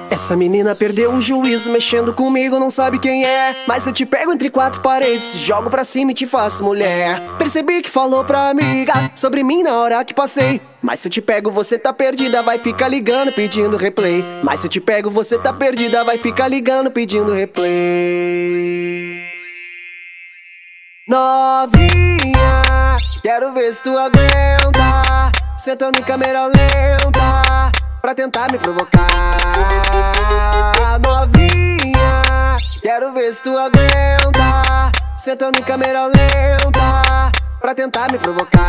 Essa menina perdeu o juízo, mexendo comigo, não sabe quem é. Mas se eu te pego entre quatro paredes, jogo pra cima e te faço mulher. Percebi que falou pra amiga sobre mim na hora que passei. Mas se eu te pego, você tá perdida, vai ficar ligando pedindo replay. Mas se eu te pego, você tá perdida, vai ficar ligando pedindo replay. Novinha, quero ver se tu aguenta, sentando em câmera lenta pra tentar me provocar. Novinha, quero ver se tu aguenta, sentando em câmera lenta pra tentar me provocar.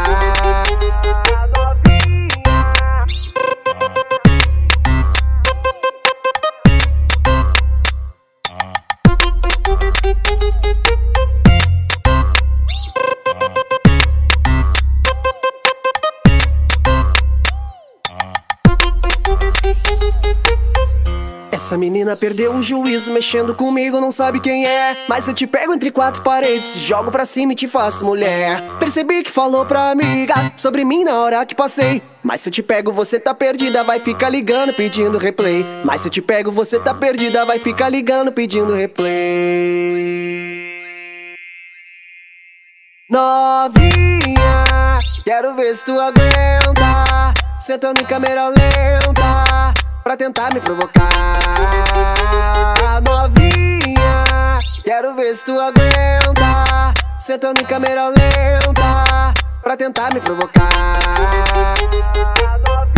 Essa menina perdeu o juízo, mexendo comigo, não sabe quem é. Mas se eu te pego entre quatro paredes, jogo pra cima e te faço mulher. Percebi que falou pra amiga sobre mim na hora que passei. Mas se eu te pego, você tá perdida, vai ficar ligando pedindo replay. Mas se eu te pego, você tá perdida, vai ficar ligando pedindo replay. Novinha, quero ver se tu aguenta, sentando em câmera lenta pra tentar me provocar. Novinha, quero ver se tu aguenta, sentando em câmera lenta pra tentar me provocar.